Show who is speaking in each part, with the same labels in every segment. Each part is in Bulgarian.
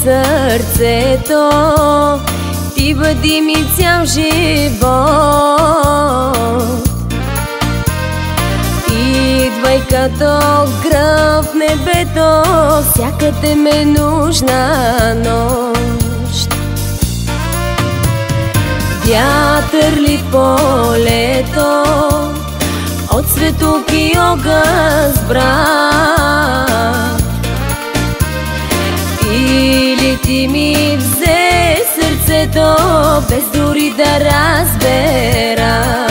Speaker 1: сърцето, ти бъди ми цял живот. Идвай като гръм в небето, всяка те ме нужна нощ. Вятър ли в полето, от светлок и огън сбрах, или ти ми взе сърцето, без дори да разбера.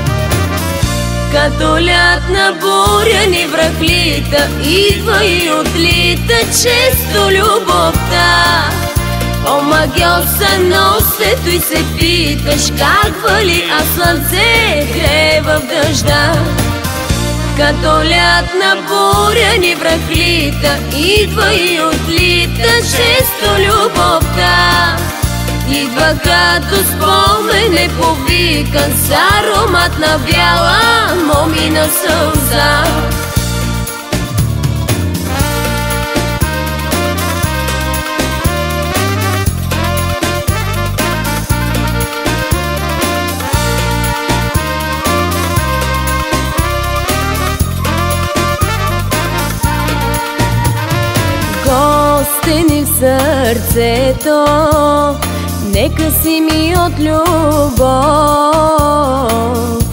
Speaker 1: Като лятна буря ни връхлита, идва и отлита често любовта. Омагьоса носето и се питаш, как вали, а слънце грее в дъжда. Като лятна буря ни връхлита, идва и отлита често любовта. Идва като спомен е повикан с аромат на бяла момина сълза. Гостени в сърцето, нека си ми от любов.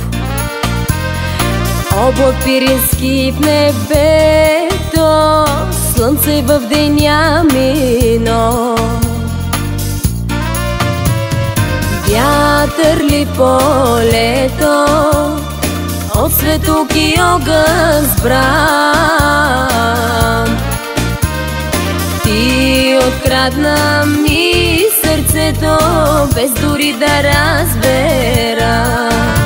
Speaker 1: Облак пирински в небето, слънце в деня мино. Вятър ли в полето, от светлок и огън сбрам. Ти открадна ми сърцето, без дори да разбера.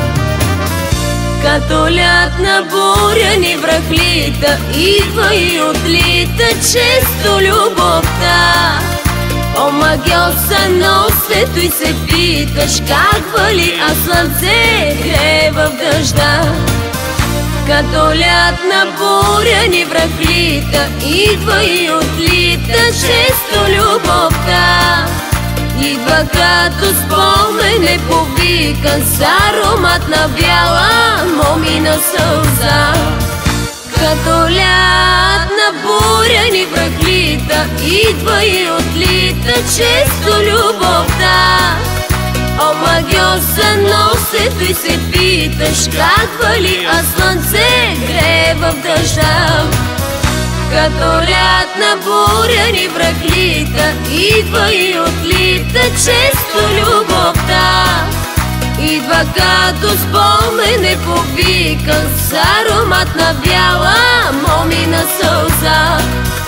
Speaker 1: Като лятна буря ни връхлита, идва и отлита често любовта. Омагьоса носето и се питаш, как вали, а слънце грее в дъжда. Като лятна буря ни връхлита, идва и отлита често любовта. Идва като спомен е повикан с аромат на бяла момина сълза. Като лятна буря ни връхлита, идва и отлита често любовта. Омагьоса носето и се питаш, как вали, а слънце грее в дъжда. Като лятна буря ни връхлита, идва и отлита често любовта. Идва като спомен е повикан с аромат на бяла момина сълза.